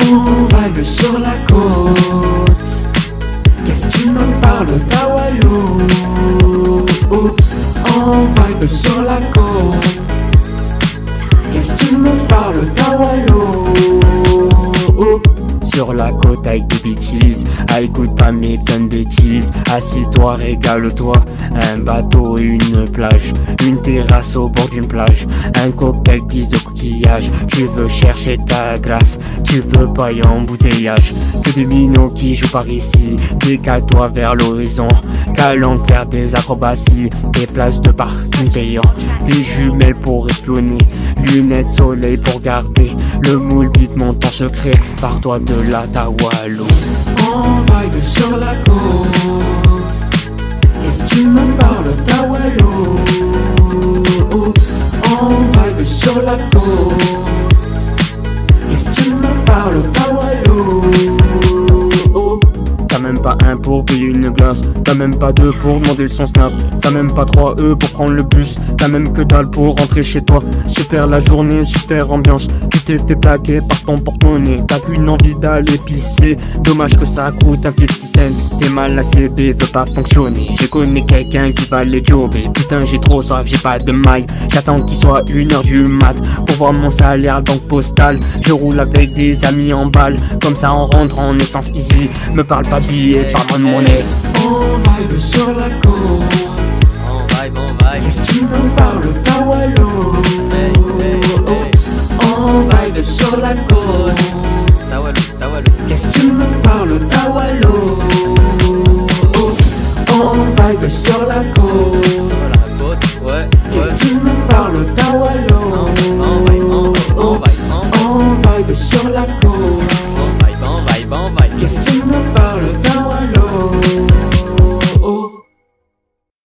On vibe sur la côte. Qu'est-ce que tu me parles d'Awalo? On vibe sur la côte. Qu'est-ce que tu me parles d'Awalo? Sur la côte avec des bitches, écoute pas mes plein de bêtises. Assis-toi, régale-toi, un bateau et une plage, une terrasse au bord d'une plage, un cocktail 10 de coquillage. Tu veux chercher ta glace, tu peux pas y embouteillage. Que des minots qui jouent par ici, décale-toi vers l'horizon. Qu'allons faire des acrobaties, des places de parking payants, des jumelles pour espionner, lunettes soleil pour garder le moule beat monte en secret. Pars-toi de la Tawalo. On vibe sur la côte. Qu'est-ce que tu me parles d'Awalo? On vibe sur la côte. Qu'est-ce que tu me parles d'Awalo? T'as même pas un pour payer une glace, t'as même pas deux pour demander son snap, t'as même pas 3 E pour prendre le bus, t'as même que dalle pour rentrer chez toi. Super la journée, super ambiance, tu t'es fait plaquer par ton porte-monnaie, t'as qu'une envie d'aller pisser, dommage que ça coûte un 50 cents. T'es mal, la CB veut pas fonctionner, je connais quelqu'un qui va les jobber. Putain j'ai trop soif, j'ai pas de maille, j'attends qu'il soit 1h du mat pour voir mon salaire banque postale. Je roule avec des amis en balle, comme ça on rentre en essence easy. Me parle pas billet, parle-moi de monnaie. On vibe sur la côte. On vibe. Qu'est-ce que tu me parles d'Awalo? On vibe sur la côte. Tawalo. Qu'est-ce que tu me parles d'Awalo? On vibe sur la côte. Sur la côte, ouais. Qu'est-ce que tu me parles d'Awalo? On vibe. On vibe sur la côte. On vibe. Qu'est-ce que tu me parles